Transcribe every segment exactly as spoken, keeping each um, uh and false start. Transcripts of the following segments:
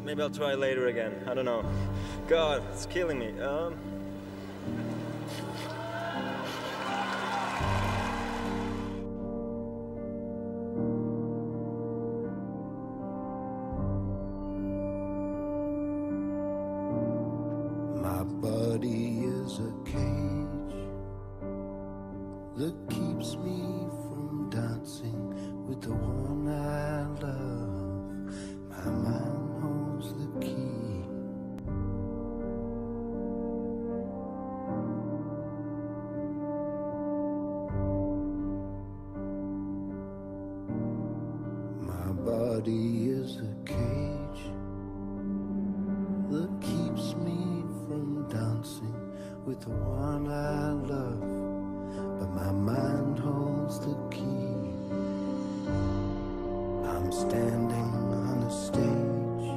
maybe I'll try later again. I don't know. God, it's killing me. Um... My body is a cage that keeps me from dancing with the one I love. My mind holds the key. My body is a cage that keeps me from dancing with the one I love, but my mind holds the key. I'm standing on a stage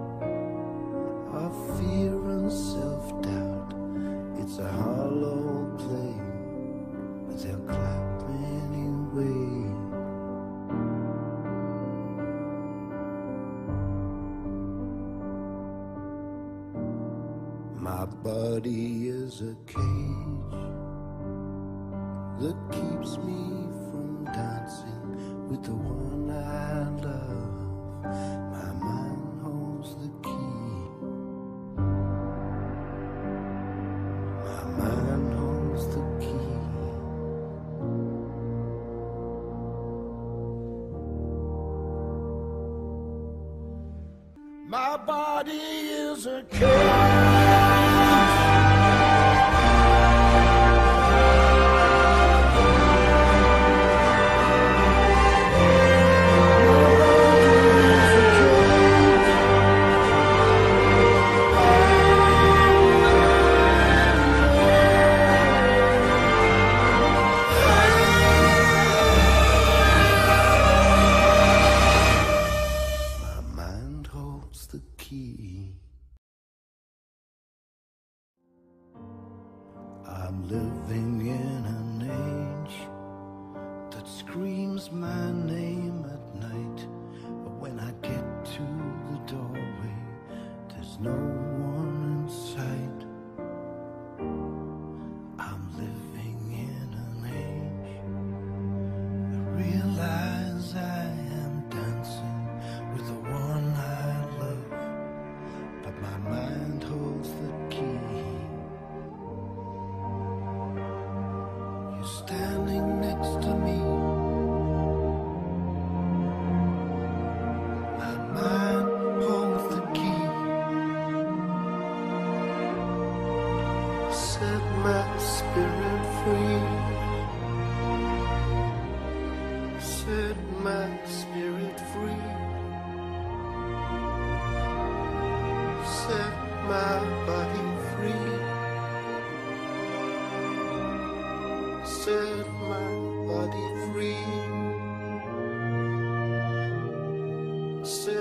of fear and self-doubt. It's a hollow play, but they'll clap anyway. My body is a cage that keeps me from dancing with the one I love. My mind holds the key. My mind holds the key. My body is a cage. I'm living in an age that screams my name at night, but when I get to the doorway, there's no one in sight. I'm living in an age that realize I am dancing with the one I love, but my mind holds the key. Standing next to me, my mind holds the key. Set my spirit free. Set my spirit free. Set my body free. Set my body free. Set